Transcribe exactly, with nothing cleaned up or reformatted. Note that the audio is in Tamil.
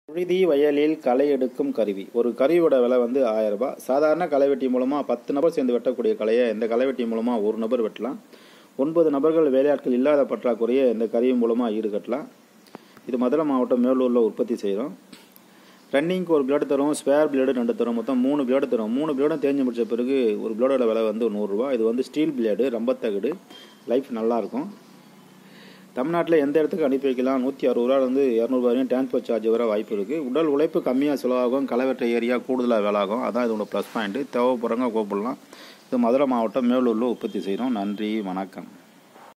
புழுதி வயலில் களை எடுக்கும் கருவி. ஒரு கருவியோட விலை வந்து ஆயிரம் ரூபாய். சாதாரண களைவெட்டி மூலமாக பத்து நபர் சேர்ந்து வெட்டக்கூடிய களையை இந்த களைவெட்டி மூலமாக ஒரு நபர் வெட்டலாம். ஒன்பது நபர்கள் வேலையாட்கள் இல்லாத பற்றாக்குறையை இந்த கருவி மூலமாக ஈடுகட்டலாம். இது மதுரை மாவட்டம் மேலூரில் உற்பத்தி செய்கிறோம். ரன்னிங்க்கு ஒரு பிளேடு தரும், ஸ்பேர் பிளேடு ரெண்டு தரும், மொத்தம் மூணு பிளேடு தரும். மூணு பிளேடும் தேஞ்சு முடிச்ச பிறகு ஒரு பிளேடோட விலை வந்து நூறுரூவா. இது வந்து ஸ்டீல் பிளேடு, ரம்பத்தகடு, லைஃப் நல்லாயிருக்கும். தமிழ்நாட்டில் எந்த இடத்துக்கு அனுப்பி வைக்கலாம். நூற்றி அறுபது ரூபாலேருந்து இரநூறுபா வரையும் டிரான்ஸ்போர்ட் சார்ஜ் வர வாய்ப்பு இருக்குது. உடல் உழைப்பு கம்மியாக செலவாகும், களைவெட்ட ஏரியா கூடுதலாக வேலாகும். அதான் இதோட ப்ளஸ் பாயிண்ட்டு. தேவைப்படுறவங்க கூப்பிடலாம். இது மதுரை மாவட்டம் மேலூரில் உற்பத்தி செய்கிறோம். நன்றி, வணக்கம்.